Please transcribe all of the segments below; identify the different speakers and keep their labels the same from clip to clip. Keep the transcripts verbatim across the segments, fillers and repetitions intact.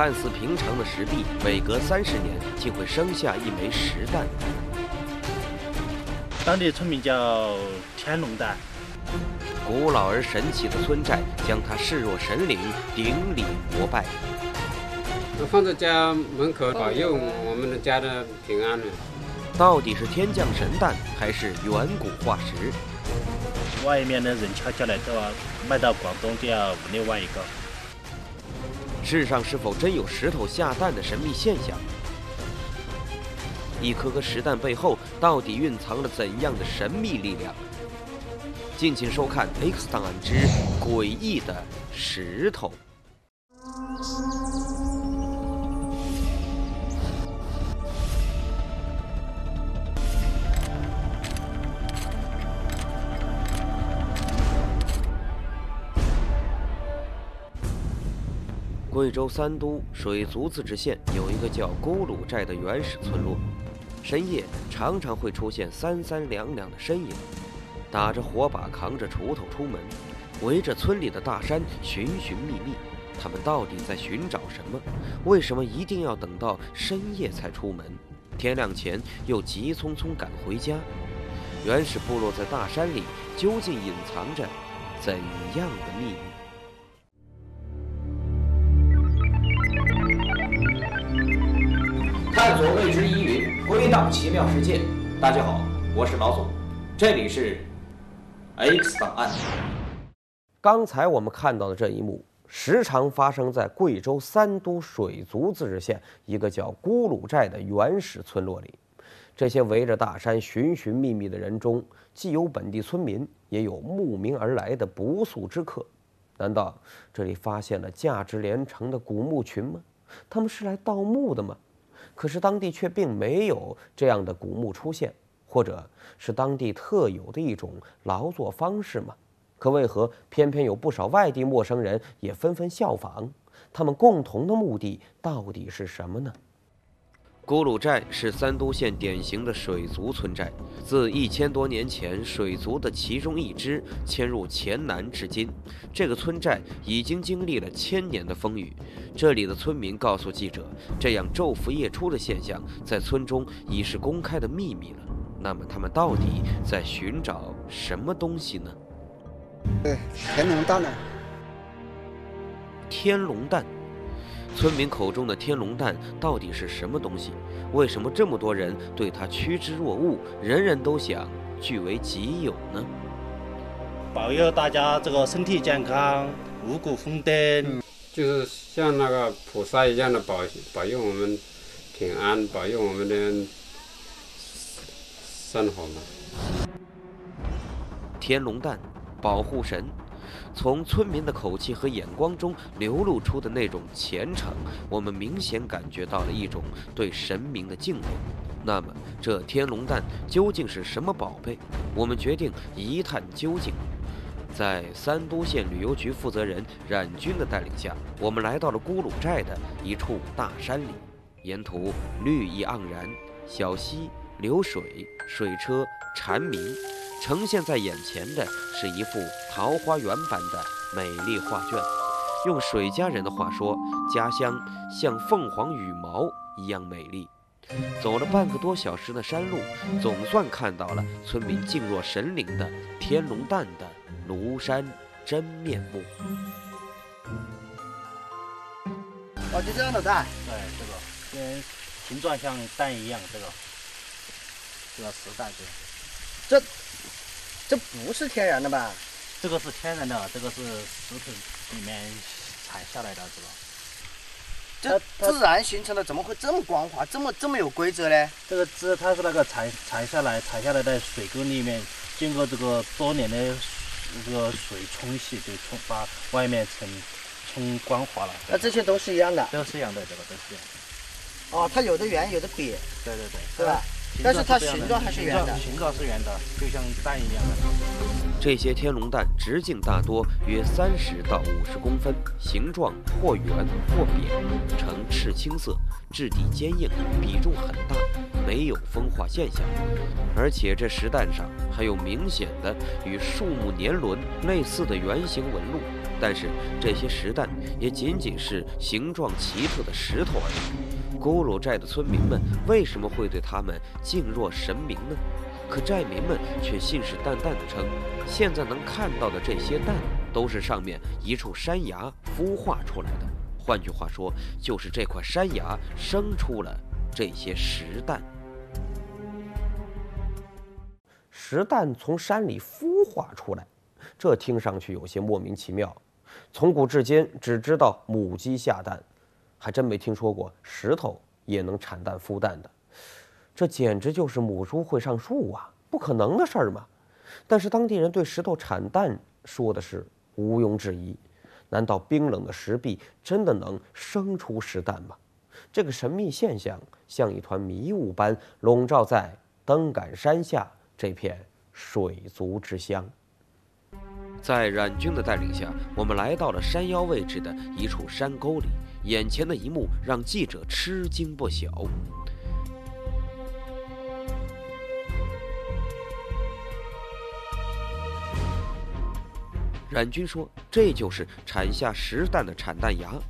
Speaker 1: 看似平常的石壁，每隔三十年竟会生下一枚石蛋。
Speaker 2: 当地村民叫天龙蛋。
Speaker 1: 古老而神奇的村寨，将它视若神灵，顶礼膜拜。
Speaker 3: 放在家门口，保佑我们的家的平安呢。
Speaker 1: 到底是天降神蛋，还是远古化石？
Speaker 2: 外面的人敲下来的话，卖到广东就要五六万一个。
Speaker 1: 世上是否真有石头下蛋的神秘现象？一颗颗石蛋背后到底蕴藏了怎样的神秘力量？敬请收看《X 档案之诡异的石头》。贵州三都水族自治县有一个叫咕噜寨的原始村落，深夜常常会出现三三两两的身影，打着火把，扛着锄头出门，围着村里的大山寻寻觅觅。他们到底在寻找什么？为什么一定要等到深夜才出门？天亮前又急匆匆赶回家？原始部落在大山里究竟隐藏着怎样的秘密？
Speaker 4: 探索未知疑云，归档奇妙世界。大家好，我是老总，这里是 X 档案。
Speaker 1: 刚才我们看到的这一幕，时常发生在贵州三都水族自治县一个叫咕噜寨的原始村落里。这些围着大山寻寻觅觅的人中，既有本地村民，也有慕名而来的不速之客。难道这里发现了价值连城的古墓群吗？他们是来盗墓的吗？可是当地却并没有这样的古墓出现，或者是当地特有的一种劳作方式吗？可为何偏偏有不少外地陌生人也纷纷效仿？他们共同的目的到底是什么呢？咕噜寨是三都县典型的水族村寨，自一千多年前水族的其中一支迁入黔南至今，这个村寨已经经历了千年的风雨。这里的村民告诉记者，这样昼伏夜出的现象在村中已是公开的秘密了。那么他们到底在寻找什么东西呢？
Speaker 5: 对，天龙蛋呢？
Speaker 1: 天龙蛋。村民口中的天龙蛋到底是什么东西？为什么这么多人对它趋之若鹜，人人都想据为己有呢？
Speaker 2: 保佑大家这个身体健康，五谷丰登、嗯，
Speaker 3: 就是像那个菩萨一样的保保佑我们平安，保佑我们的生活嘛。
Speaker 1: 天龙蛋，保护神。从村民的口气和眼光中流露出的那种虔诚，我们明显感觉到了一种对神明的敬畏。那么，这天龙蛋究竟是什么宝贝？我们决定一探究竟。在三都县旅游局负责人冉军的带领下，我们来到了咕噜寨的一处大山里，沿途绿意盎然，小溪、流水、水车、蝉鸣。呈现在眼前的是一幅桃花源般的美丽画卷。用水家人的话说，家乡像凤凰羽毛一样美丽。走了半个多小时的山路，总算看到了村民敬若神灵的天龙蛋的庐山真面目。
Speaker 5: 哦，就这样的蛋？
Speaker 2: 对，这个跟形状像蛋一样，这个这个石蛋，
Speaker 5: 这个。这这不是天然的吧？
Speaker 2: 这个是天然的，这个是石头里面采下来的，这个。
Speaker 5: 这自然形成的，怎么会这么光滑，这么这么有规则呢？
Speaker 2: 这个汁它是那个采采下来，采下来在水沟里面，经过这个多年的这个水冲洗，就冲把外面层冲光滑了。
Speaker 5: 那这些都是一样的？
Speaker 2: 都是一样的，这个都是一样
Speaker 5: 的。哦，它有的圆，有的瘪。
Speaker 2: 对对对，
Speaker 5: 对吧？但是它形状还是圆的，
Speaker 2: 形状是圆的，就像蛋一样的。
Speaker 1: 这些天龙蛋直径大多约三十到五十公分，形状或圆或扁，呈赤青色，质地坚硬，比重很大，没有风化现象。而且这石蛋上还有明显的与树木年轮类似的圆形纹路， 但是这些石弹也仅仅是形状奇特的石头而已。咕噜寨的村民们为什么会对他们敬若神明呢？可寨民们却信誓旦旦地称，现在能看到的这些蛋都是上面一处山崖孵化出来的。换句话说，就是这块山崖生出了这些石蛋。石蛋从山里孵化出来，这听上去有些莫名其妙。从古至今只知道母鸡下蛋，还真没听说过石头也能产蛋孵蛋的。这简直就是母猪会上树啊，不可能的事儿嘛！但是当地人对石头产蛋说的是毋庸置疑。难道冰冷的石壁真的能生出石蛋吗？这个神秘现象像一团迷雾般笼罩在登杆山下这片水族之乡。在冉军的带领下，我们来到了山腰位置的一处山沟里，眼前的一幕让记者吃惊不小。冉军说：“这就是产下石蛋的产蛋崖。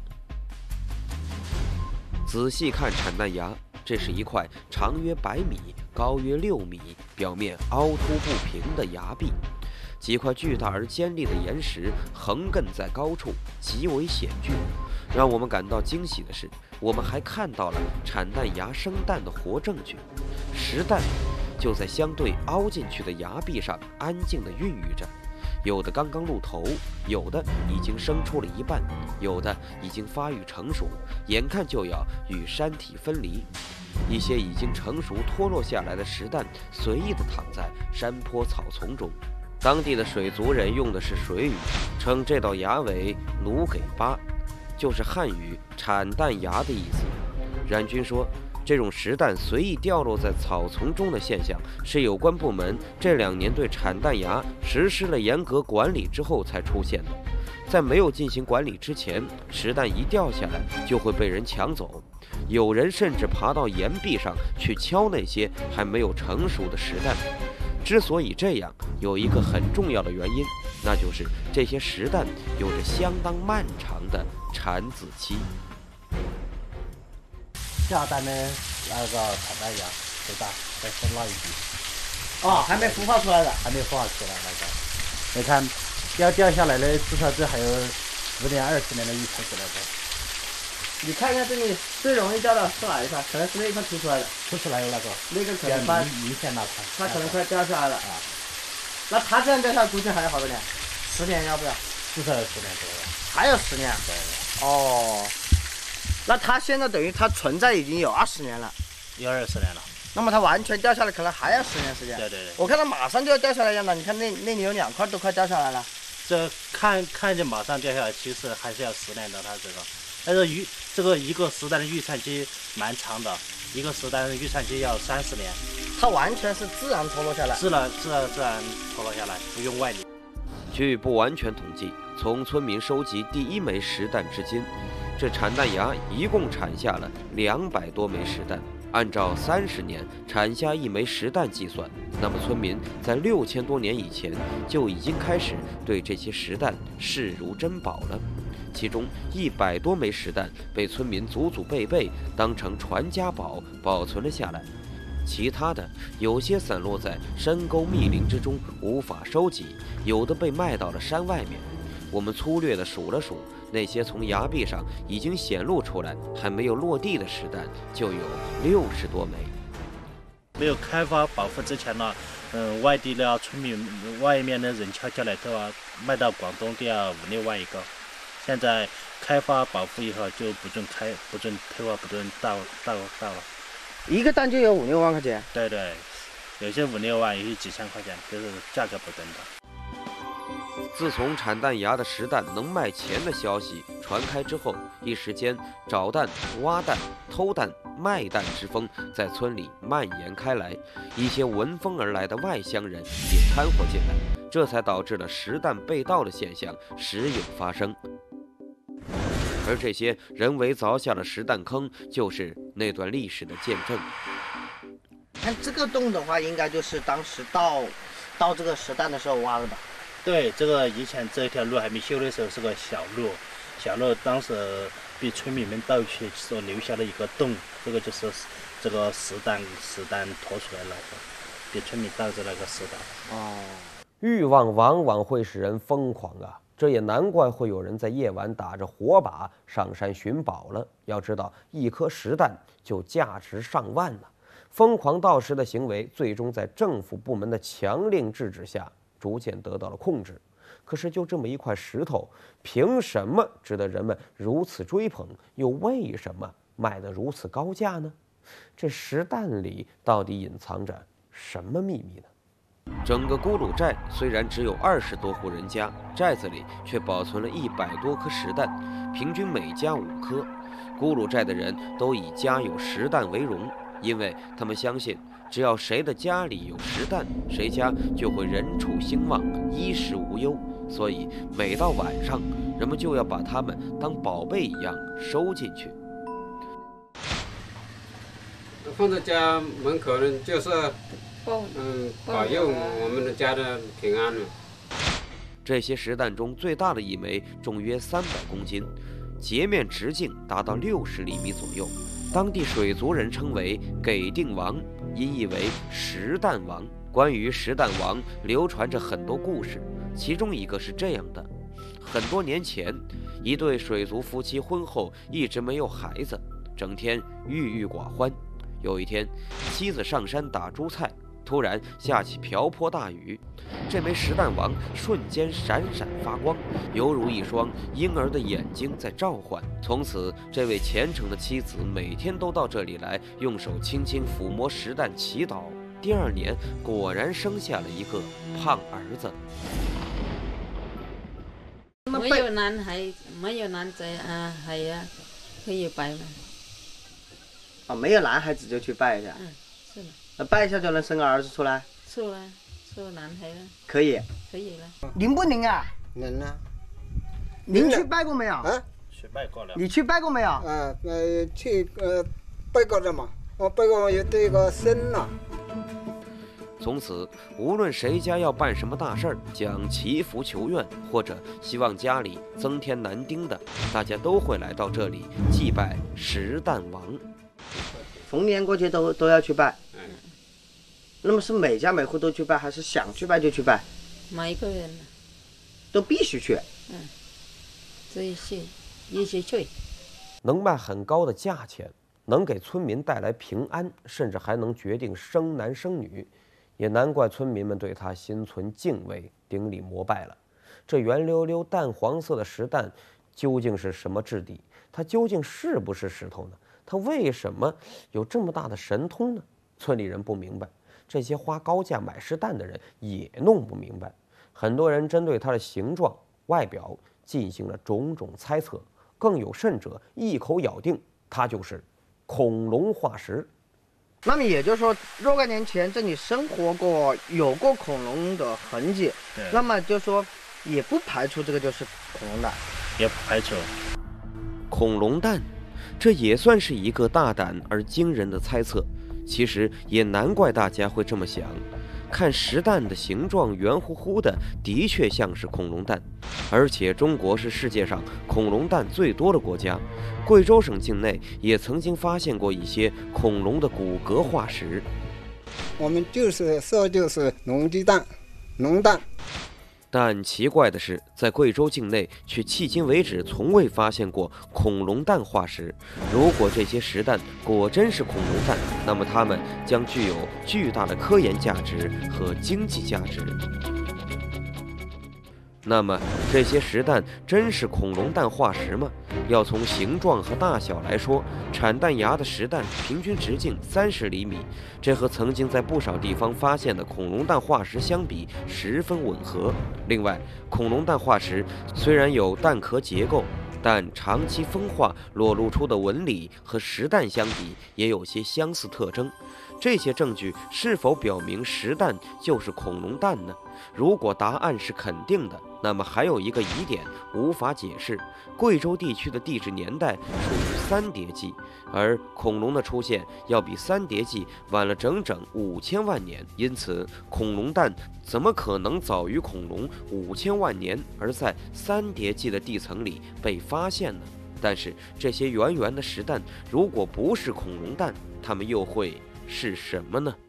Speaker 1: 仔细看产蛋崖，这是一块长约百米、高约六米、表面凹凸不平的崖壁。几块巨大而尖利的岩石横亘在高处，极为险峻。让我们感到惊喜的是，我们还看到了产蛋崖生蛋的活证据。石蛋就在相对凹进去的崖壁上安静地孕育着。”有的刚刚露头，有的已经生出了一半，有的已经发育成熟，眼看就要与山体分离。一些已经成熟脱落下来的石蛋随意地躺在山坡草丛中。当地的水族人用的是水语，称这道崖为努给巴，就是汉语产蛋崖的意思。冉军说，这种石蛋随意掉落在草丛中的现象，是有关部门这两年对产蛋崖实施了严格管理之后才出现的。在没有进行管理之前，石蛋一掉下来就会被人抢走，有人甚至爬到岩壁上去敲那些还没有成熟的石蛋。之所以这样，有一个很重要的原因，那就是这些石蛋有着相当漫长的产子期。
Speaker 2: 下蛋的那个产蛋芽最大，在深那一地。
Speaker 5: 哦，还没孵化出来的，
Speaker 2: 还没孵化出来那个。你看，掉掉下来的，至少这还有十年、二十年的预产期来的。
Speaker 5: 你看一下这里最容易掉的是哪一块？可能是那一块凸出来的，
Speaker 2: 凸出来的那个，
Speaker 5: 那个可能快
Speaker 2: 明明显那块，
Speaker 5: 它可能快掉下来了。
Speaker 2: 啊，
Speaker 5: 那它这样掉下来，估计还有好多年，十年要不要？
Speaker 2: 至少有十年左右。
Speaker 5: 还有十年？
Speaker 2: 对。
Speaker 5: 哦。那它现在等于它存在已经有二十年了，
Speaker 2: 有二十年了。
Speaker 5: 那么它完全掉下来，可能还要十年时间。
Speaker 2: 对对对。
Speaker 5: 我看它马上就要掉下来一样的，你看那那里有两块都快掉下来了。
Speaker 2: 这看看见马上掉下来，其实还是要十年的，它这个。但是预这个一个石蛋的预产期蛮长的，一个石蛋的预产期要三十年。
Speaker 5: 它完全是自然脱落下来。
Speaker 2: 自然自然自然脱落下来，不用外力。
Speaker 1: 据不完全统计，从村民收集第一枚石蛋至今，这产蛋芽一共产下了两百多枚石蛋。按照三十年产下一枚石蛋计算，那么村民在六千多年以前就已经开始对这些石蛋视如珍宝了。其中一百多枚石蛋被村民祖祖辈辈当成传家宝保存了下来，其他的有些散落在深沟密林之中无法收集，有的被卖到了山外面。我们粗略地数了数，那些从崖壁上已经显露出来还没有落地的石蛋就有六十多枚。
Speaker 2: 没有开发保护之前呢，嗯，外地的村民外面的人悄悄来偷啊，卖到广东都要五六万一个。现在开发保护以后就不准开，不准偷啊，不准盗盗盗了。
Speaker 5: 一个蛋就有五六万块钱。
Speaker 2: 对对，有些五六万，有些几千块钱，就是价格不等的。
Speaker 1: 自从产蛋芽的石蛋能卖钱的消息传开之后，一时间找蛋、挖蛋、偷蛋、卖蛋之风在村里蔓延开来，一些闻风而来的外乡人也掺和进来，这才导致了石蛋被盗的现象时有发生。而这些人为凿下的石蛋坑，就是那段历史的见证。
Speaker 5: 看这个洞的话，应该就是当时盗盗这个石蛋的时候挖的吧？
Speaker 2: 对，这个以前这条路还没修的时候是个小路，小路当时被村民们盗去，说留下了一个洞，这个就是这个石弹石弹拖出来了，被村民盗着那个石弹。
Speaker 1: 哦，欲望往往会使人疯狂啊！这也难怪会有人在夜晚打着火把上山寻宝了。要知道，一颗石弹就价值上万呢。疯狂盗石的行为，最终在政府部门的强令制止下，逐渐得到了控制。可是，就这么一块石头，凭什么值得人们如此追捧？又为什么卖得如此高价呢？这石弹里到底隐藏着什么秘密呢？整个咕噜寨虽然只有二十多户人家，寨子里却保存了一百多颗石弹，平均每家五颗。咕噜寨的人都以家有石弹为荣，因为他们相信，只要谁的家里有石弹，谁家就会人畜兴旺，衣食无忧。所以每到晚上，人们就要把它们当宝贝一样收进去。
Speaker 3: 放在家门口呢，就是嗯，保佑我们的家的平安了。
Speaker 1: 这些石弹中最大的一枚重约三百公斤，截面直径达到六十厘米左右。当地水族人称为“给定王”，音译为“石弹王”。关于石弹王流传着很多故事，其中一个是这样的：很多年前，一对水族夫妻婚后一直没有孩子，整天郁郁寡欢。有一天，妻子上山打猪菜，突然下起瓢泼大雨，这枚石弹王瞬间闪闪发光，犹如一双婴儿的眼睛在召唤。从此，这位虔诚的妻子每天都到这里来，用手轻轻抚摸石弹祈祷。第二年，果然生下了一个胖儿子。
Speaker 6: 没有男孩，没有男仔啊，係啊，可以拜嘛。
Speaker 5: 哦，没有男孩子就去拜一下。
Speaker 6: 嗯，是的。
Speaker 5: 那拜一下就能生个儿子出来？
Speaker 6: 出了，出男孩了。
Speaker 5: 可以。
Speaker 6: 可以了。
Speaker 7: 灵不灵啊？
Speaker 8: 能啊。
Speaker 7: 您去拜过没有？
Speaker 8: 啊？
Speaker 2: 去拜过了。
Speaker 7: 你去拜过没有？
Speaker 8: 啊，呃，去呃拜过的嘛。我拜过有这个生了。
Speaker 1: 从此，无论谁家要办什么大事儿，讲祈福求愿，或者希望家里增添男丁的，大家都会来到这里祭拜石弹王。
Speaker 5: 逢年过节都都要去拜。嗯。那么是每家每户都去拜，还是想去拜就去拜？
Speaker 6: 每个人
Speaker 5: 都必须去。
Speaker 6: 嗯，这些一起去。
Speaker 1: 能卖很高的价钱，能给村民带来平安，甚至还能决定生男生女。也难怪村民们对他心存敬畏，顶礼膜拜了。这圆溜溜淡黄色的石弹究竟是什么质地？它究竟是不是石头呢？它为什么有这么大的神通呢？村里人不明白，这些花高价买石弹的人也弄不明白。很多人针对它的形状、外表进行了种种猜测，更有甚者一口咬定它就是恐龙化石。
Speaker 7: 那么也就是说，若干年前这里生活过、有过恐龙的痕迹，那么就说也不排除这个就是恐龙蛋，
Speaker 2: 也不排除
Speaker 1: 恐龙蛋，这也算是一个大胆而惊人的猜测。其实也难怪大家会这么想，看石蛋的形状圆乎乎的，的确像是恐龙蛋，而且中国是世界上恐龙蛋最多的国家。贵州省境内也曾经发现过一些恐龙的骨骼化石。
Speaker 8: 我们就是说就是龙鸡蛋、龙蛋。
Speaker 1: 但奇怪的是，在贵州境内却迄今为止从未发现过恐龙蛋化石。如果这些石蛋果真是恐龙蛋，那么它们将具有巨大的科研价值和经济价值。那么这些石蛋真是恐龙蛋化石吗？要从形状和大小来说，产蛋芽的石蛋平均直径三十厘米，这和曾经在不少地方发现的恐龙蛋化石相比十分吻合。另外，恐龙蛋化石虽然有蛋壳结构，但长期风化裸露出的纹理和石蛋相比也有些相似特征。这些证据是否表明石蛋就是恐龙蛋呢？ 如果答案是肯定的，那么还有一个疑点无法解释：贵州地区的地质年代属于三叠纪，而恐龙的出现要比三叠纪晚了整整五千万年，因此恐龙蛋怎么可能早于恐龙五千万年而在三叠纪的地层里被发现呢？但是这些圆圆的石蛋如果不是恐龙蛋，它们又会是什么呢？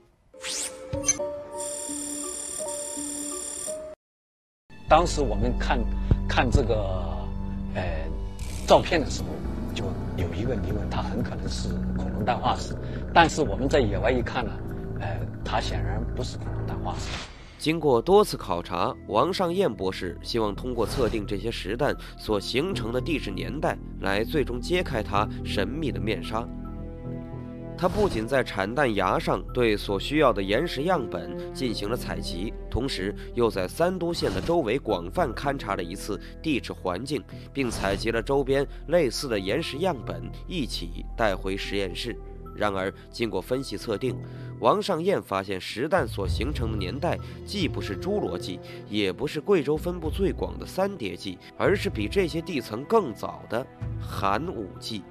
Speaker 9: 当时我们看看这个呃照片的时候，就有一个疑问，它很可能是恐龙蛋化石。但是我们在野外一看呢，呃，它显然不是恐龙蛋化石。
Speaker 1: 经过多次考察，王尚彦博士希望通过测定这些石蛋所形成的地质年代，来最终揭开它神秘的面纱。他不仅在产蛋崖上对所需要的岩石样本进行了采集，同时又在三都县的周围广泛勘察了一次地质环境，并采集了周边类似的岩石样本一起带回实验室。然而，经过分析测定，王尚彦发现石蛋所形成的年代既不是侏罗纪，也不是贵州分布最广的三叠纪，而是比这些地层更早的寒武纪。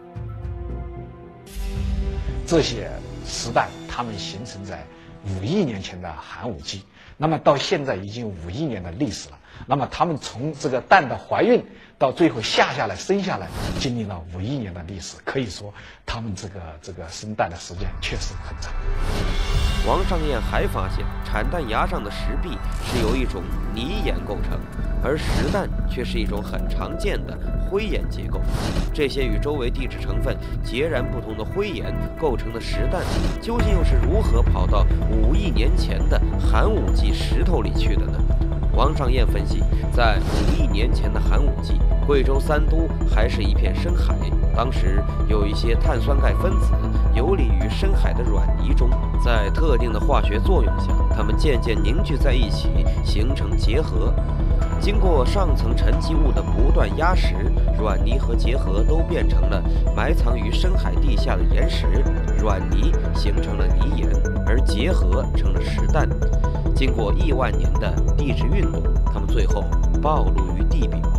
Speaker 9: 这些石蛋它们形成在五亿年前的寒武纪，那么到现在已经五亿年的历史了。那么它们从这个蛋的怀孕到最后下下来生下来，经历了五亿年的历史，可以说它们这个这个生蛋的时间确实很长。
Speaker 1: 王尚彦还发现，产蛋崖上的石壁是由一种泥岩构成，而石蛋却是一种很常见的灰岩结构。这些与周围地质成分截然不同的灰岩构成的石蛋，究竟又是如何跑到五亿年前的寒武纪石头里去的呢？王尚彦分析，在五亿年前的寒武纪，贵州三都还是一片深海，当时有一些碳酸钙分子游离于深海的软泥中，在特定的化学作用下，它们渐渐凝聚在一起，形成结合。经过上层沉积物的不断压实，软泥和结合都变成了埋藏于深海地下的岩石，软泥形成了泥岩，而结合成了石蛋。经过亿万年的地质运动，它们最后暴露于地表。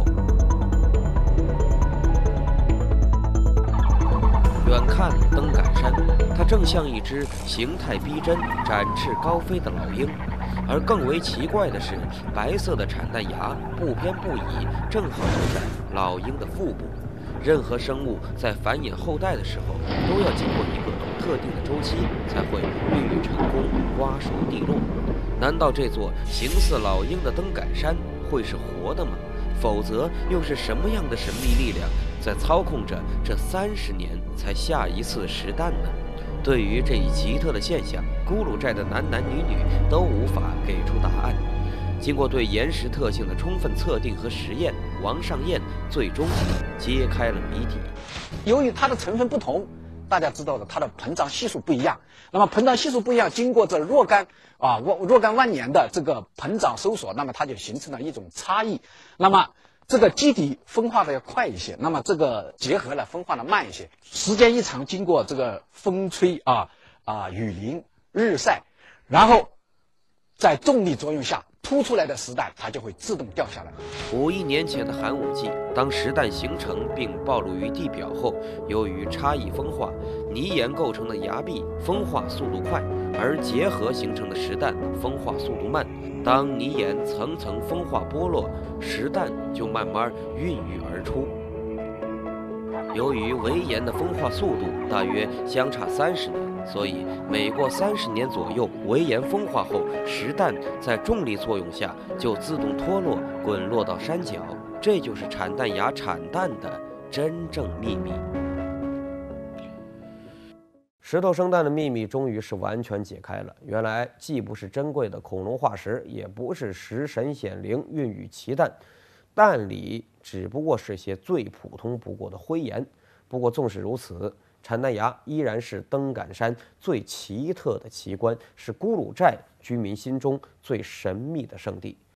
Speaker 1: 远看灯杆山，它正像一只形态逼真、展翅高飞的老鹰。而更为奇怪的是，白色的产蛋芽不偏不倚，正好就在老鹰的腹部。任何生物在繁衍后代的时候，都要经过一个特定的周期，才会孕育成功、瓜熟蒂落。难道这座形似老鹰的灯杆山会是活的吗？否则又是什么样的神秘力量在操控着这三十年才下一次石蛋呢？对于这一奇特的现象，咕噜寨的男男女女都无法给出答案。经过对岩石特性的充分测定和实验，王尚彦最终揭开了谜底。
Speaker 9: 由于它的成分不同，大家知道的，它的膨胀系数不一样。那么膨胀系数不一样，经过这若干啊若若干万年的这个膨胀收缩，那么它就形成了一种差异。那么这个基底分化的要快一些，那么这个结合呢分化的慢一些。时间一长，经过这个风吹啊啊雨淋日晒，然后在重力作用下凸出来的石蛋，它就会自动掉下来。
Speaker 1: 五亿年前的寒武纪，当石蛋形成并暴露于地表后，由于差异风化，泥岩构成的崖壁风化速度快，而结合形成的石蛋风化速度慢。当泥岩层层风化剥落，石蛋就慢慢孕育而出。由于围岩的风化速度大约相差三十年，所以每过三十年左右，围岩风化后，石蛋在重力作用下就自动脱落，滚落到山脚。这就是产蛋芽产蛋的真正秘密。石头生蛋的秘密终于是完全解开了。原来既不是珍贵的恐龙化石，也不是食神显灵孕育奇蛋，蛋里只不过是些最普通不过的灰岩。不过纵使如此，产蛋芽依然是灯杆山最奇特的奇观，是咕噜寨居民心中最神秘的圣地。